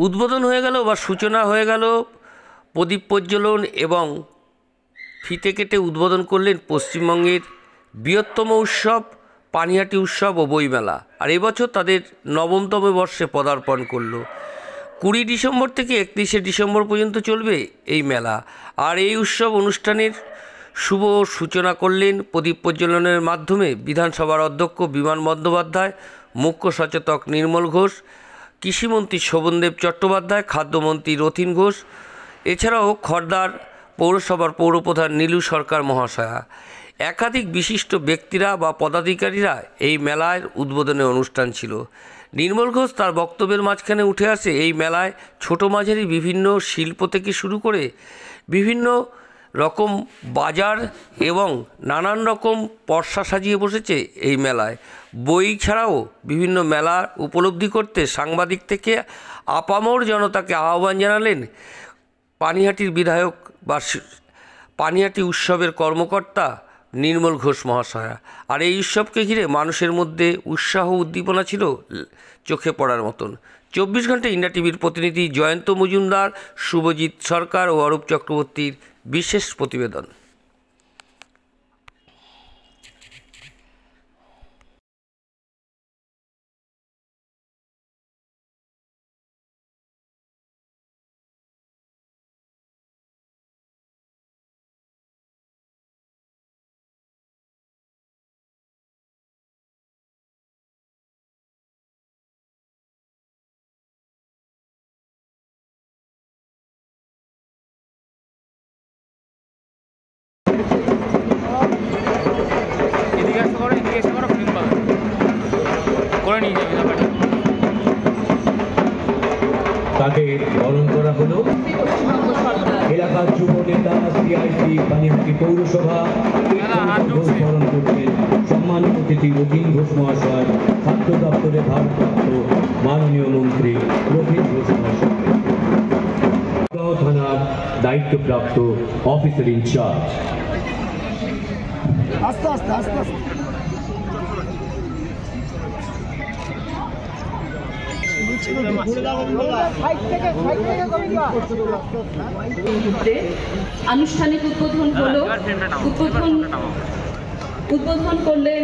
উদ্বোধন হয়ে গেল বা সূচনা হয়ে গেল প্রদীপ প্রজ্বলন এবং ফিতে কেটে উদ্বোধন করলেন পশ্চিমবঙ্গের বৃহত্তম উৎসব পানিহাটি উৎসব ও বইমেলা। আর এবছর তাদের নবমতম বর্ষে পদার্পণ করলো। 20 ডিসেম্বর থেকে 31শে ডিসেম্বর পর্যন্ত চলবে এই মেলা। আর এই উৎসব অনুষ্ঠানের শুভ সূচনা করলেন প্রদীপ প্রজ্বলনের মাধ্যমে বিধানসভার অধ্যক্ষ বিমান বন্দ্যোপাধ্যায়, মুখ্য সচেতক নির্মল ঘোষ, কৃষিমন্ত্রী শোভনদেব চট্টোপাধ্যায়, খাদ্যমন্ত্রী রথীন ঘোষ, এছাড়াও খড়দার পৌরসভার পৌরপ্রধান নীলু সরকার মহাশয়া। একাধিক বিশিষ্ট ব্যক্তিরা বা পদাধিকারীরা এই মেলার উদ্বোধনী অনুষ্ঠান ছিল। নির্মল ঘোষ তার বক্তব্যের মাঝখানে উঠে আসে এই মেলায় ছোট মাঝারি বিভিন্ন শিল্প থেকে শুরু করে বিভিন্ন রকম বাজার এবং নানান রকম পর্সা সাজিয়ে বসেছে এই মেলায়। বই ছাড়াও বিভিন্ন মেলা উপলব্ধি করতে সাংবাদিক থেকে আপামর জনতাকে আহ্বান জানালেন পানিহাটির বিধায়ক বা পানিহাটি উৎসবের কর্মকর্তা নির্মল ঘোষ মহাশয়া। আর এই উৎসবকে ঘিরে মানুষের মধ্যে উৎসাহ উদ্দীপনা ছিল চোখে পড়ার মতন। 24 ঘন্টা ইন্ডিয়া টিভির প্রতিনিধি জয়ন্ত মজুমদার, শুভজিৎ সরকার ও অরূপ চক্রবর্তীর বিশেষ প্রতিবেদন। তাকে বরণ করা হলো এলাকার যুব নেতা সিআইসি পানিহাটি পৌরসভা বরণ করছেন সম্মানিত অতিথি রথীন ঘোষ মহাশয়, খাদ্য দপ্তরের ভারপ্রাপ্ত মাননীয় মন্ত্রী রথীন ঘোষ মহাশয়, থানার দায়িত্বপ্রাপ্ত অফিসার ইনচার্জ। আস্তে আস্তে আস্তে আস্তে আনুষ্ঠানিক উদ্বোধন হলো। উদ্বোধন করলেন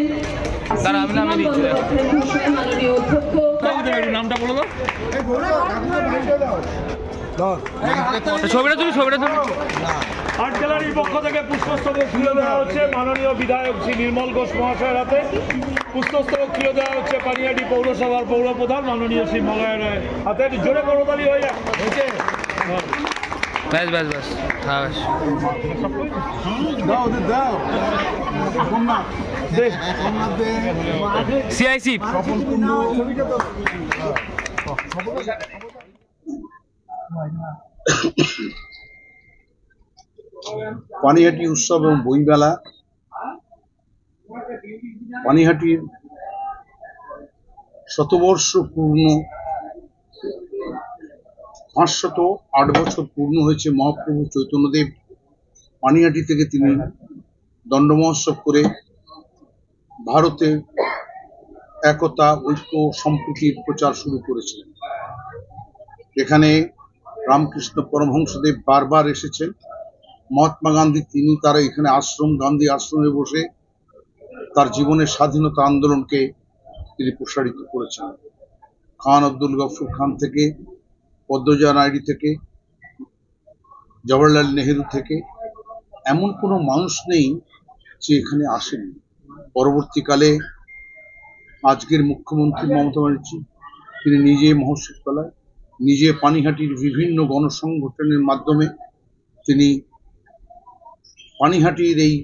মাননীয় অধ্যক্ষ। নামটা বলো তো। আর্ট গ্যালারির পক্ষ থেকে পুষ্পস্তবক তুলে দেওয়া হচ্ছে মাননীয় বিধায়ক শ্রী নির্মল ঘোষ মহাশয়ের হাতে। পুষ্পস্তবক তুলে দেওয়া হচ্ছে পানিহাটি পৌরসভার পৌরপ্রধান মাননীয় শ্রী মলয় রায়ের হাতে। জোরে করতালি হয়ে যাচ্ছে। ব্যাস ব্যাস ব্যাস সিআইসি পানিহাটি উৎসব এবং বইমেলা পানিহাটির শতবর্ষ পূর্ণ 508 বছর পূর্ণ হয়েছে। মহাপ্রভু চৈতন্যদেব পানিহাটি থেকে তিনি দণ্ড মহোৎসব করে ভারতের একতা, ঐক্য, সম্প্রীতির প্রচার শুরু করেছিলেন। এখানে রামকৃষ্ণ পরমহংসদেব বারবার এসেছেন। মহাত্মা গান্ধী তারা এখানে গান্ধী আশ্রমে বসে তার জীবনের স্বাধীনতা আন্দোলনকে তিনি প্রসারিত করেছেন। খান আব্দুল গফুর খান থেকে, পদ্মজা নাইডু থেকে, জওহরলাল নেহেরু থেকে এমন কোনো মানুষ নেই যে এখানে আসেনি। পরবর্তীকালে আজকের মুখ্যমন্ত্রী মমতা ব্যানার্জি তিনি নিজে মহোৎসব তলায়, নিজে পানিহাটির বিভিন্ন গণসংগঠনের মাধ্যমে তিনি পানিহাটির এই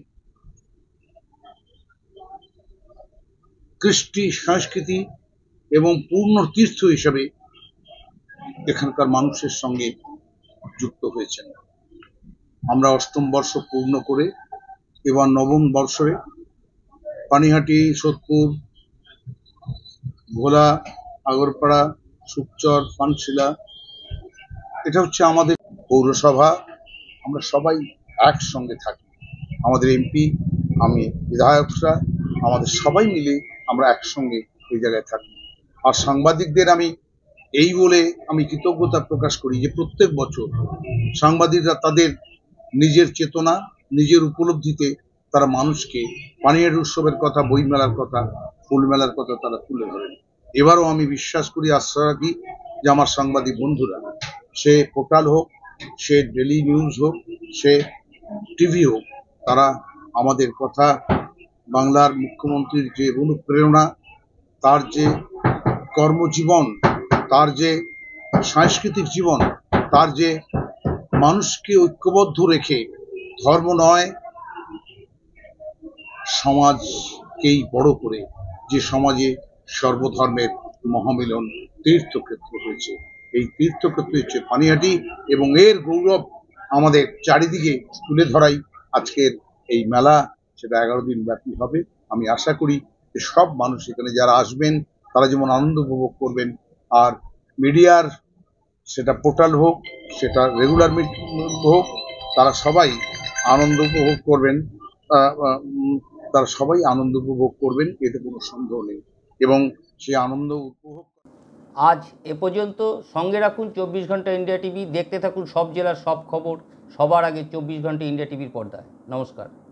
কৃষ্টি সংস্কৃতি এবং পূর্ণ তীর্থ হিসাবে এখানকার মানুষের সঙ্গে যুক্ত হয়েছেন। আমরা 8ম বর্ষ পূর্ণ করে এবার 9ম বর্ষে পানিহাটি, সোদপুর, ভোলা, আগরপাড়া, সুকচর, পানশিলা, এটা হচ্ছে আমাদের পৌরসভা। আমরা সবাই একসঙ্গে থাকি। আমাদের এমপি, আমি, বিধায়করা, আমাদের সবাই মিলে আমরা একসঙ্গে এই জায়গায় থাকি। আর সাংবাদিকদের আমি এই বলে আমি কৃতজ্ঞতা প্রকাশ করি যে প্রত্যেক বছর সাংবাদিকরা তাদের নিজের চেতনা, নিজের উপলব্ধিতে তারা মানুষকে পানিহাটি উৎসবের কথা, বইমেলার কথা, ফুলমেলার কথা তারা তুলে ধরেন। এবারও আমি বিশ্বাস করি, আশা রাখি যে আমার সাংবাদিক বন্ধুরা, সে পোর্টাল হোক, সে ডেলি নিউজ হোক, সে টিভি হোক, তারা আমাদের কথা, বাংলার মুখ্যমন্ত্রীর যে অনুপ্রেরণা, তার যে কর্মজীবন, তার যে সাংস্কৃতিক জীবন, তার যে মানুষকে ঐক্যবদ্ধ রেখে ধর্ম নয় সমাজকেই বড় করে যে সমাজে সর্বধর্মের মহামিলন তীর্থক্ষেত্র হয়েছে, এই তীর্থক্ষেত্র হচ্ছে পানিহাটি, এবং এর গৌরব আমাদের চারিদিকে তুলে ধরাই আজকের এই মেলা। সেটা 11 দিন ব্যাপী হবে। আমি আশা করি যে সব মানুষ এখানে যারা আসবেন তারা যেমন আনন্দ উপভোগ করবেন, আর মিডিয়ার সেটা পোর্টাল হোক, সেটা রেগুলার হোক, তারা সবাই আনন্দ উপভোগ করবেন। তারা সবাই আনন্দ উপভোগ করবেন, এতে কোনো সন্দেহ নেই, এবং সেই আনন্দ উপভোগ। আজ এ পর্যন্ত। সঙ্গে রাখুন 24 ঘন্টা ইন্ডিয়া টিভি। দেখতে থাকুন সব জেলার সব খবর সবার আগে 24 ঘন্টা ইন্ডিয়া টিভির পর্দায়। নমস্কার।